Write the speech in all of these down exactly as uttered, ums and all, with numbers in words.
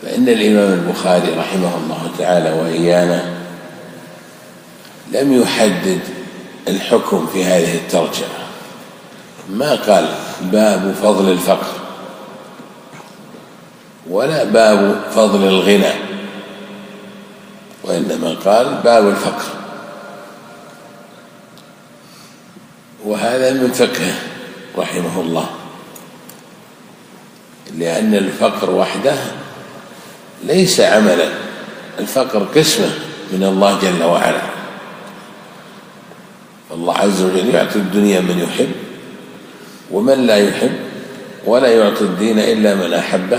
فإن الإمام البخاري رحمه الله تعالى وإيانا لم يحدد الحكم في هذه الترجمة، ما قال باب فضل الفقر ولا باب فضل الغنى، وإنما قال باب الفقر. وهذا من فقهه رحمه الله، لأن الفقر وحده ليس عملا، الفقر قسمة من الله جل وعلا. الله عز وجل يعطي الدنيا من يحب ومن لا يحب، ولا يعطي الدين إلا من أحبه،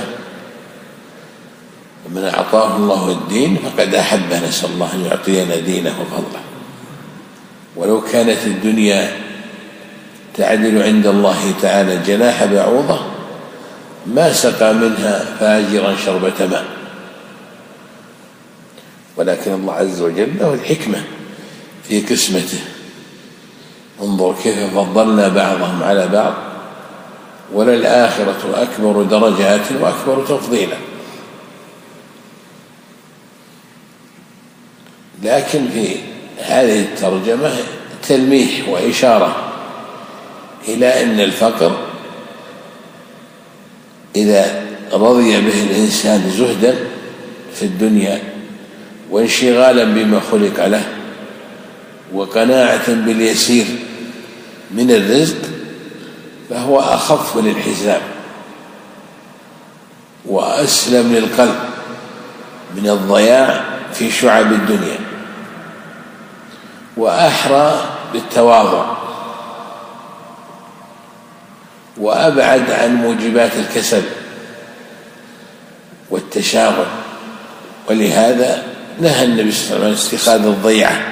ومن أعطاه الله الدين فقد أحبه، نسأل الله أن يعطينا دينه وفضله. ولو كانت الدنيا تعدل عند الله تعالى جناح بعوضة ما سقى منها فاجرا شربة ماء، ولكن الله عز وجل له الحكمة في قسمته. انظر كيف فضلنا بعضهم على بعض، وللآخرة أكبر درجات وأكبر تفضيلا. لكن في هذه الترجمة تلميح وإشارة إلى أن الفقر إذا رضي به الإنسان زهدا في الدنيا وانشغالا بما خلق له وقناعة باليسير من الرزق فهو أخف للحساب وأسلم للقلب من الضياع في شعب الدنيا، وأحرى بالتواضع، وأبعد عن موجبات الكسل والتشاغل. ولهذا نهى النبي صلى الله عليه وسلم عن اتخاذ الضيعة،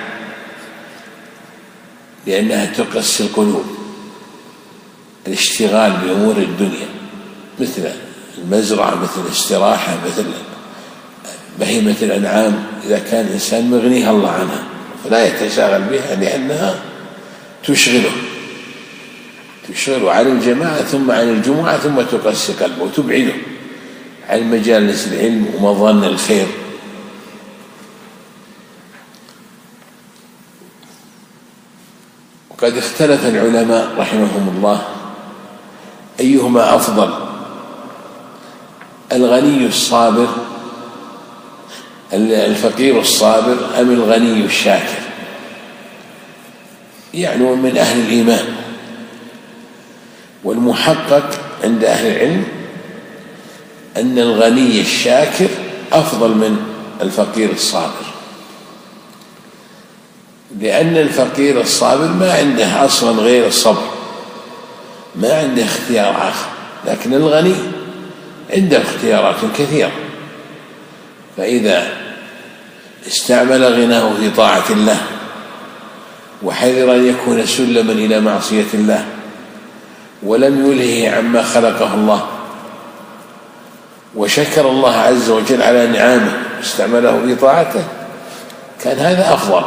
لأنها تقسي القلوب. الاشتغال بأمور الدنيا مثل المزرعة، مثل الاستراحة، مثل بهيمة الأنعام، إذا كان الإنسان مغنيها الله عنها فلا يتشاغل بها، لأنها تشغله تشغله عن الجماعة ثم عن الجمعة، ثم تقسي قلبه وتبعده عن مجالس العلم ومظن الخير. وقد اختلف العلماء رحمهم الله أيهما أفضل، الغني الصابر الفقير الصابر أم الغني الشاكر؟ يعني من أهل الإيمان. والمحقق عند أهل العلم أن الغني الشاكر أفضل من الفقير الصابر، لأن الفقير الصابر ما عنده أصلا غير الصبر، ما عنده اختيار آخر، لكن الغني عنده اختيارات كثيرة. فإذا استعمل غناه في طاعة الله وحذر أن يكون سلما إلى معصية الله ولم يلهه عما خلقه الله، وشكر الله عز وجل على نعمه واستعمله في طاعته، كان هذا أفضل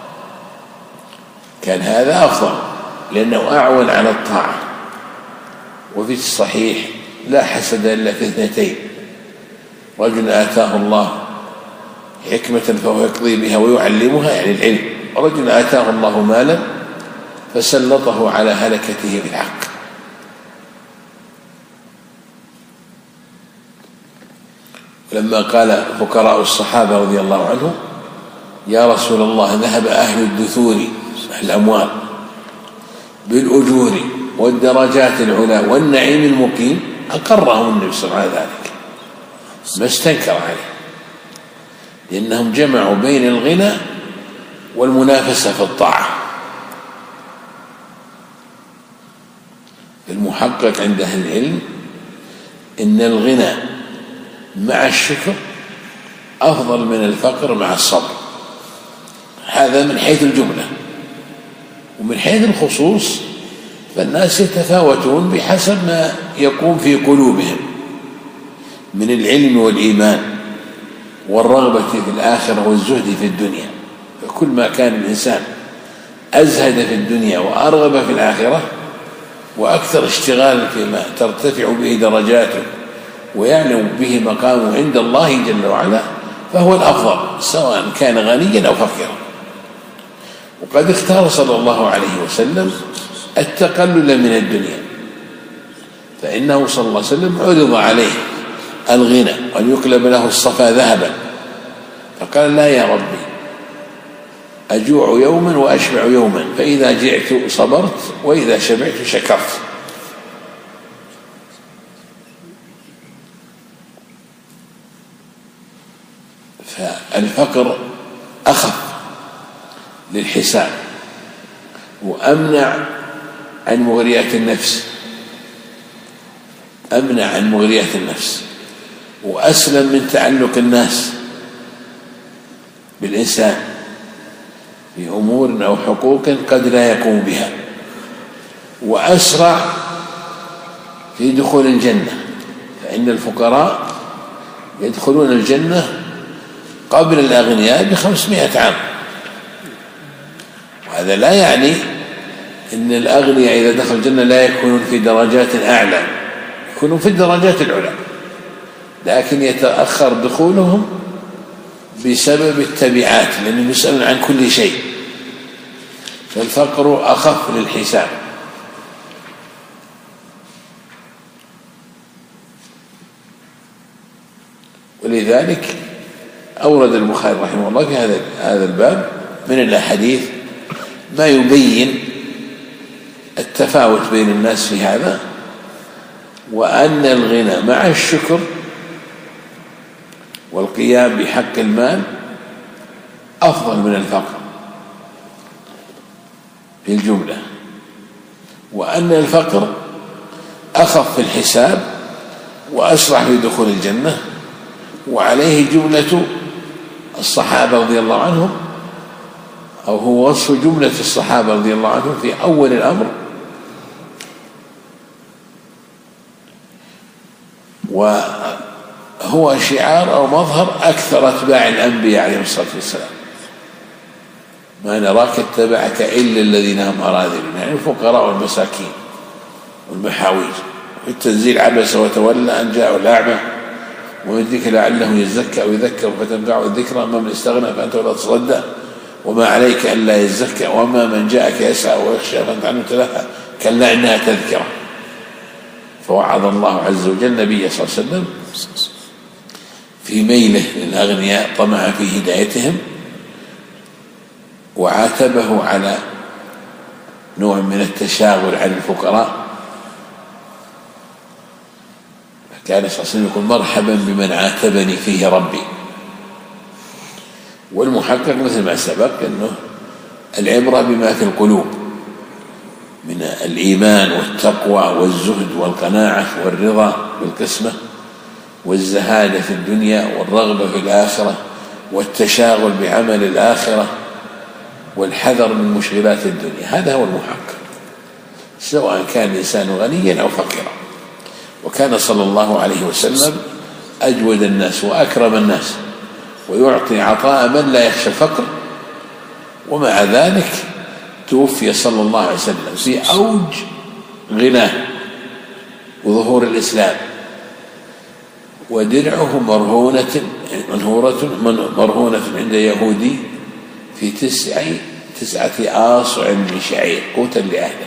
كان هذا أفضل لأنه أعون على الطاعة. وفي الصحيح لا حسد إلا في اثنتين: رجل آتاه الله حكمة فهو يقضي بها ويعلمها، يعني العلم، ورجل آتاه الله مالا فسلطه على هلكته بالحق. لما قال فقراء الصحابة رضي الله عنهم: يا رسول الله، ذهب أهل الدثور الأموال بالأجور والدرجات العلى والنعيم المقيم، أقرهم النبي صلى الله عليه وسلم ذلك، ما استنكر عليه، لأنهم جمعوا بين الغنى والمنافسة في الطاعة. المحقق عند أهل العلم إن الغنى مع الشكر أفضل من الفقر مع الصبر، هذا من حيث الجملة. ومن حيث الخصوص فالناس يتفاوتون بحسب ما يقوم في قلوبهم من العلم والإيمان والرغبة في الآخرة والزهد في الدنيا. فكل ما كان الإنسان أزهد في الدنيا وأرغب في الآخرة وأكثر اشتغال فيما ترتفع به درجاته ويعلم به مقامه عند الله جل وعلا فهو الأفضل، سواء كان غنيا أو فقيرا. وقد اختار صلى الله عليه وسلم التقلل من الدنيا، فإنه صلى الله عليه وسلم عرض عليه الغنى وأن يقلب له الصفا ذهبا، فقال: لا يا ربي، أجوع يوما وأشبع يوما، فإذا جعت صبرت وإذا شبعت شكرت. فالفقر أخف للحساب وأمنع عن مغريات النفس، أمنع عن مغريات النفس وأسلم من تعلق الناس بالإنسان في أمور أو حقوق قد لا يقوم بها، وأسرع في دخول الجنة، فإن الفقراء يدخلون الجنة قبل الأغنياء بخمسمائة عام. وهذا لا يعني أن الأغنياء إذا دخلوا الجنة لا يكونون في درجات أعلى، يكونون في الدرجات العلى، لكن يتأخر دخولهم بسبب التبعات، لأنهم يسألون عن كل شيء، فالفقر أخف للحساب. ولذلك أورد البخاري رحمه الله في هذا هذا الباب من الأحاديث ما يبين التفاوت بين الناس في هذا، وأن الغنى مع الشكر والقيام بحق المال أفضل من الفقر في الجملة، وأن الفقر أخف في الحساب وأسرع في دخول الجنة. وعليه جملة الصحابة رضي الله عنهم، أو هو وصف جملة الصحابة رضي الله عنهم في أول الأمر، وهو شعار أو مظهر أكثر أتباع الأنبياء عليهم الصلاة والسلام: ما نراك اتبعك إلا الذين هم أراذلون، يعني الفقراء والمساكين والمحاويج. في التنزيل: عبس وتولى أن جاءه الأعمى ويدرك لعله يزكى أو يذكر فتنفعه الذكرى، أما من استغنى فأنت ولا تصدى وما عليك ألا يزكى، وأما من جاءك يسعى ويخشى فأنت عنه تلهى كلا إنها تذكرة. فوعظ الله عز وجل النبي صلى الله عليه وسلم في ميله للأغنياء طمع في هدايتهم، وعاتبه على نوع من التشاغل عن الفقراء، كان صلى الله عليه وسلم يقول: مرحبا بمن عاتبني فيه ربي. والمحقق مثل ما سبق أنه العبرة بما في القلوب من الإيمان والتقوى والزهد والقناعة والرضا بالقسمة والزهادة في الدنيا والرغبة في الآخرة والتشاغل بعمل الآخرة والحذر من مشغلات الدنيا. هذا هو المحقق، سواء كان الإنسان غنيا أو فقيرا. وكان صلى الله عليه وسلم أجود الناس وأكرم الناس، ويعطي عطاء من لا يخشى الفقر، ومع ذلك توفي صلى الله عليه وسلم في أوج غناه وظهور الإسلام، ودرعه مرهونة منهورة مرهونة عند يهودي في تسع تسعة آصع من شعير قوتا لأهله.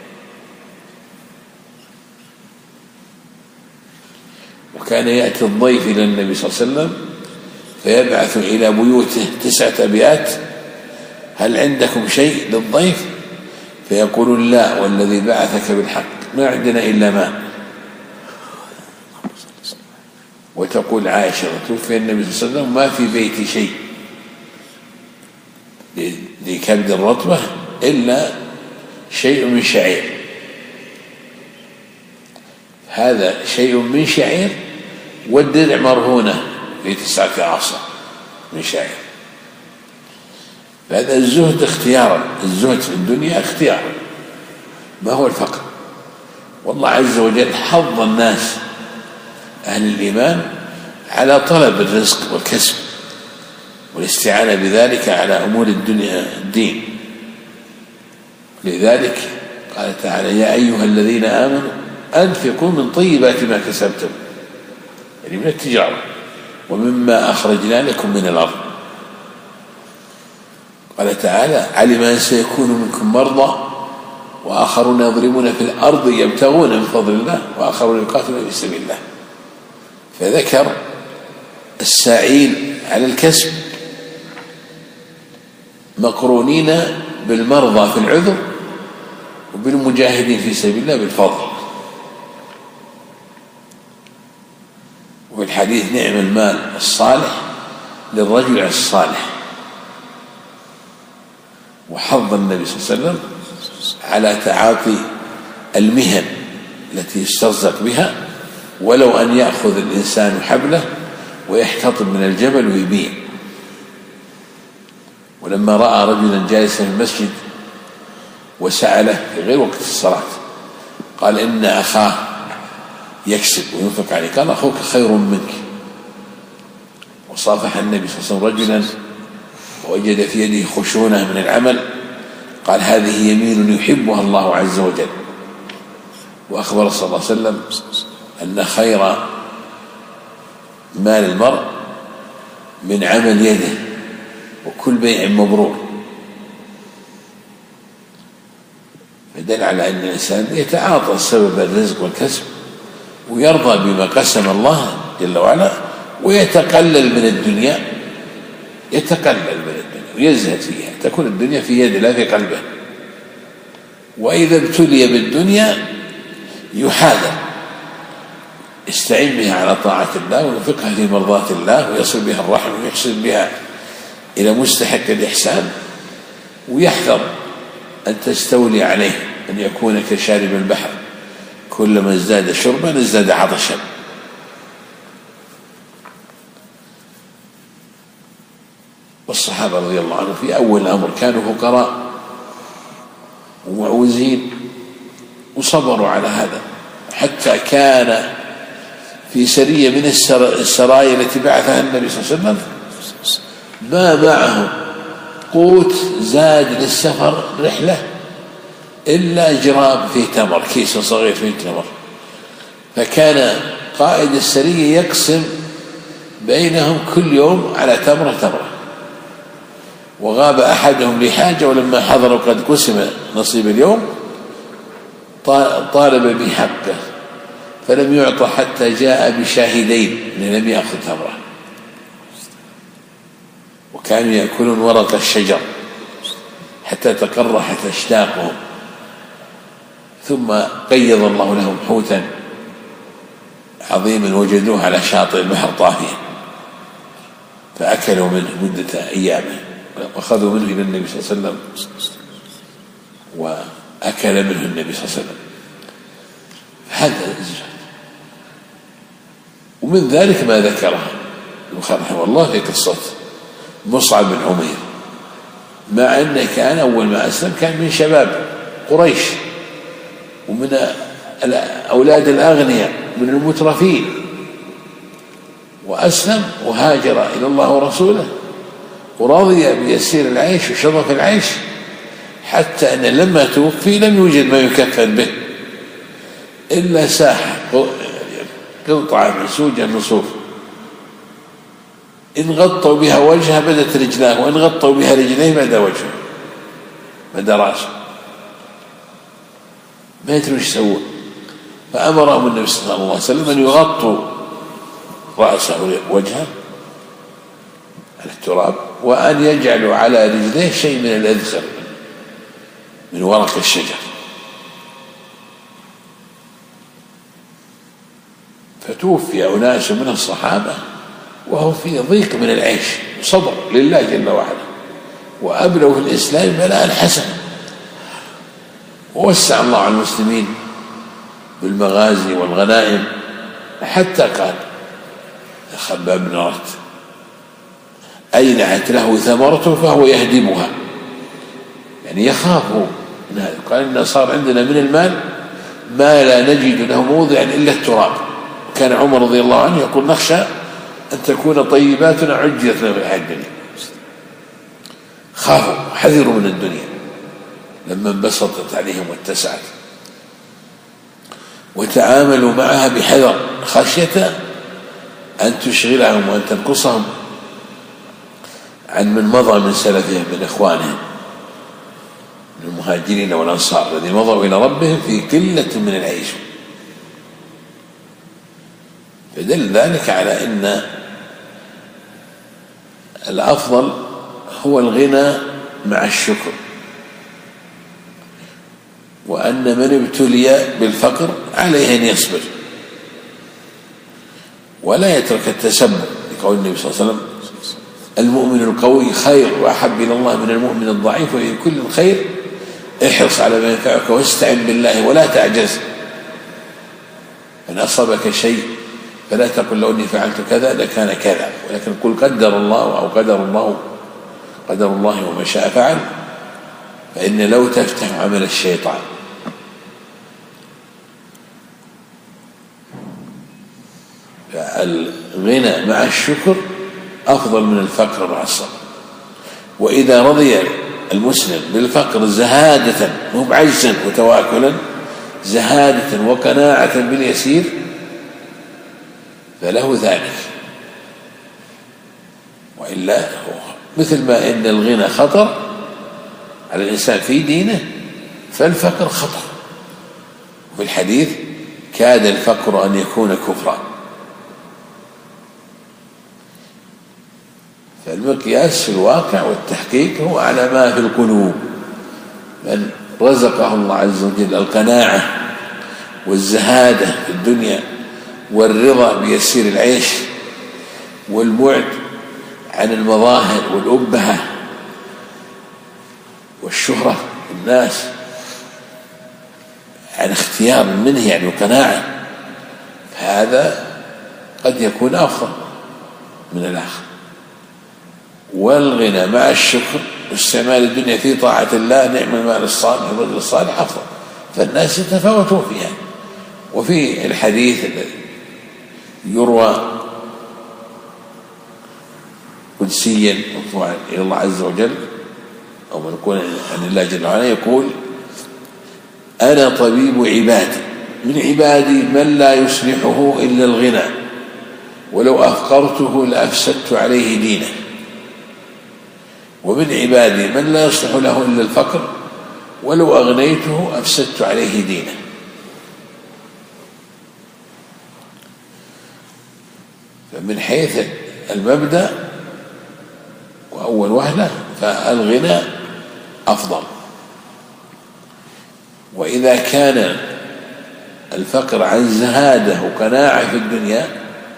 وكان يأتي الضيف إلى النبي صلى الله عليه وسلم فيبعث إلى بيوته تسعة أبيات: هل عندكم شيء للضيف؟ فيقول: لا والذي بعثك بالحق ما عندنا إلا ماء. وتقول عائشة: توفي النبي صلى الله عليه وسلم ما في بيتي شيء لكبد الرطبة إلا شيء من شعير. هذا شيء من شعير، والدرع مرهونة في تسعة آصع من شعير. فهذا الزهد اختيارا، الزهد في الدنيا اختيارا، ما هو الفقر. والله عز وجل حض الناس أهل الإيمان على طلب الرزق والكسب والاستعانة بذلك على أمور الدنيا الدين. لذلك قال تعالى: يا أيها الذين آمنوا أنفقوا من طيبات ما كسبتم يعني من التجارة. ومما أخرجنا لكم من الأرض. قال تعالى: علم أن سيكون منكم مرضى وآخرون يضربون في الأرض يبتغون من فضل الله وآخرون يقاتلون في سبيل الله. فذكر الساعين على الكسب مقرونين بالمرضى في العذر وبالمجاهدين في سبيل الله بالفضل. وفي الحديث: نعم المال الصالح للرجل الصالح. وحض النبي صلى الله عليه وسلم على تعاطي المهن التي يسترزق بها، ولو أن يأخذ الإنسان حبله ويحتطب من الجبل ويبيع. ولما رأى رجلا جالسا في المسجد وسأله في غير وقت الصلاة قال: إن أخاه يكسب وينفق عليه. قال: أخوك خير منك. وصافح النبي صلى الله عليه وسلم رجلا ووجد في يده خشونة من العمل قال: هذه يمين يحبها الله عز وجل. وأخبر صلى الله عليه وسلم أن خير مال المرء من عمل يده وكل بيع مبرور. فدل على أن الإنسان يتعاطى سبب الرزق والكسب ويرضى بما قسم الله جل وعلا ويتقلل من الدنيا، يتقلل من الدنيا ويزهد فيها، تكون الدنيا في يده لا في قلبه. وإذا ابتلي بالدنيا يحاذر، يستعين بها على طاعة الله وينفقها في مرضاة الله ويصل بها الرحم ويحسن بها إلى مستحق الإحسان، ويحذر أن تستولي عليه، أن يكون كشارب البحر كلما ازداد شربا ازداد عطشا. والصحابة رضي الله عنهم في أول الأمر كانوا فقراء ومعوزين وصبروا على هذا، حتى كان في سرية من السرايا التي بعثها النبي صلى الله عليه وسلم ما معهم قوت زاد للسفر رحلة إلا جراب فيه تمر، كيس صغير فيه تمر. فكان قائد السرية يقسم بينهم كل يوم على تمرة تمرة، وغاب أحدهم لحاجة ولما حضروا قد قسم نصيب اليوم طالب بحقه فلم يعطى حتى جاء بشاهدين لم يأخذ تمرة. وكانوا يأكلون ورق الشجر حتى تقرحت أشداقهم، ثم قيض الله لهم حوتا عظيما وجدوه على شاطئ البحر طافيا فأكلوا منه مدة أيام، وأخذوا منه إلى النبي صلى الله عليه وسلم وأكل منه النبي صلى الله عليه وسلم. هذا ومن ذلك ما ذكره البخاري رحمه الله في قصة مصعب بن عمير، مع أنه كان أول ما أسلم كان من شباب قريش ومن أولاد الأغنياء من المترفين، وأسلم وهاجر إلى الله ورسوله ورضي بيسير العيش وشرف العيش، حتى أن لما توفي لم يوجد ما يكفن به إلا ساحة قطعة منسوجة نصوف إن غطوا بها وجهه بدت رجلاه، وإن غطوا بها رجليه بدا وجهه بدا راسه، ما يدرون ايش يسوون. فأمرهم النبي صلى الله عليه وسلم أن يغطوا رأسه وجهه على التراب، وأن يجعلوا على رجليه شيء من الأذخر من ورق الشجر. فتوفي أناس من الصحابة وهو في ضيق من العيش، صبر لله جل وعلا، وأبلغ في الإسلام بلاء حسنا، ووسع الله على المسلمين بالمغازي والغنائم، حتى قال خباب بن أرت: أينعت له ثمرته فهو يهدمها، يعني يخاف من هذا. قال: إن صار عندنا من المال ما لا نجد له موضعا إلا التراب. كان عمر رضي الله عنه يقول: نخشى أن تكون طيباتنا عجلت لنا في الدنيا. خافوا حذروا من الدنيا لما انبسطت عليهم واتسعت، وتعاملوا معها بحذر خشية أن تشغلهم وأن تنقصهم عن من مضى من سلفهم من إخوانهم من المهاجرين والأنصار الذين مضوا إلى ربهم في قلة من العيش. فدل ذلك على أن الأفضل هو الغنى مع الشكر، وأن من ابتلي بالفقر عليه أن يصبر ولا يترك التسبب، لقول النبي صلى الله عليه وسلم: المؤمن القوي خير وأحب إلى الله من المؤمن الضعيف، وفي كل خير احرص على ما ينفعك واستعن بالله ولا تعجز. إن أصابك شيء فلا تقل لو أني فعلت كذا لكان كذا، ولكن قل قدر الله أو قدر الله قدر الله وما شاء فعل، فإن لو تفتح عمل الشيطان. فالغنى مع الشكر أفضل من الفقر مع الصبر. وإذا رضي المسلم بالفقر زهادة مو بعجزا وتواكلا، زهادة وقناعة باليسير، فله ذلك. وإلا هو مثل ما إن الغنى خطر على الإنسان في دينه، فالفقر خطر. في الحديث: كاد الفقر أن يكون كفرا. فالمقياس في الواقع والتحقيق هو على ما في القلوب. من رزقه الله عز وجل القناعة والزهادة في الدنيا والرضا بيسير العيش والبعد عن المظاهر والأبهة والشهرة الناس، عن اختيار منه يعني وقناعة، فهذا قد يكون أفضل من الآخر. والغنى مع الشكر واستعمال الدنيا في طاعة الله، نعم المال الصالح والرجل الصالح أفضل. فالناس يتفاوتون فيها. وفي الحديث الذي يروى قدسيا مرفوعا إلى الله عز وجل أو منقولا عن الله جل وعلا، يقول: أنا طبيب عبادي، من عبادي من لا يصلحه إلا الغنى، ولو أفقرته لأفسدت عليه دينه، ومن عبادي من لا يصلح له إلا الفقر، ولو أغنيته أفسدت عليه دينه. فمن حيث المبدأ وأول وهلة فالغنى أفضل. وإذا كان الفقر عن زهادة وقناعة في الدنيا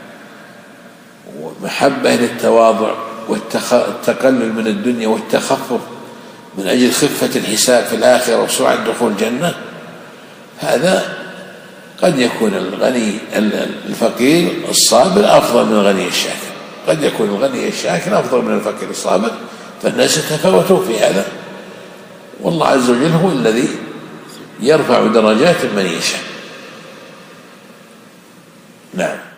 ومحبة للتواضع والتقلل من الدنيا والتخفف من أجل خفة الحساب في الآخرة وسرعة دخول الجنة، هذا قد يكون الغني الفقير الصابر أفضل من الغني الشاكر، قد يكون الغني الشاكر أفضل من الفقير الصابر، فالناس يتفاوتون في هذا. والله عز وجل هو الذي يرفع درجات من يشاء. نعم.